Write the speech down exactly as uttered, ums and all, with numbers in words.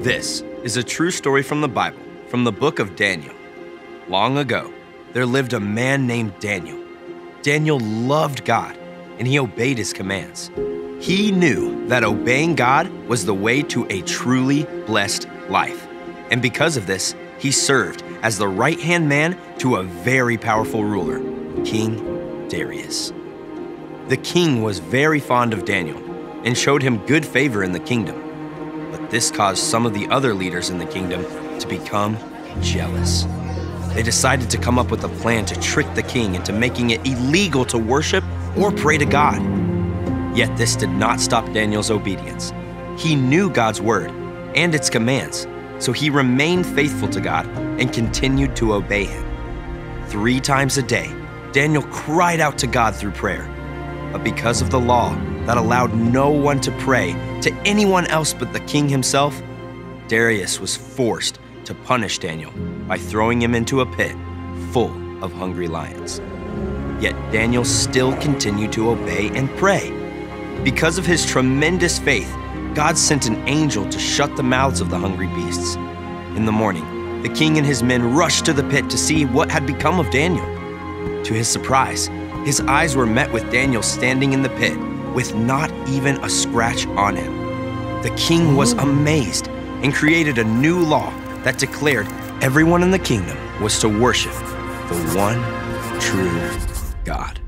This is a true story from the Bible, from the book of Daniel. Long ago, there lived a man named Daniel. Daniel loved God, and he obeyed his commands. He knew that obeying God was the way to a truly blessed life. And because of this, he served as the right-hand man to a very powerful ruler, King Darius. The king was very fond of Daniel and showed him good favor in the kingdom. But this caused some of the other leaders in the kingdom to become jealous. They decided to come up with a plan to trick the king into making it illegal to worship or pray to God. Yet this did not stop Daniel's obedience. He knew God's word and its commands, so he remained faithful to God and continued to obey him. Three times a day, Daniel cried out to God through prayer. But because of the law that allowed no one to pray to anyone else but the king himself, Darius was forced to punish Daniel by throwing him into a pit full of hungry lions. Yet Daniel still continued to obey and pray. Because of his tremendous faith, God sent an angel to shut the mouths of the hungry beasts. In the morning, the king and his men rushed to the pit to see what had become of Daniel. To his surprise, his eyes were met with Daniel standing in the pit with not even a scratch on him. The king was amazed and created a new law that declared everyone in the kingdom was to worship the one true God.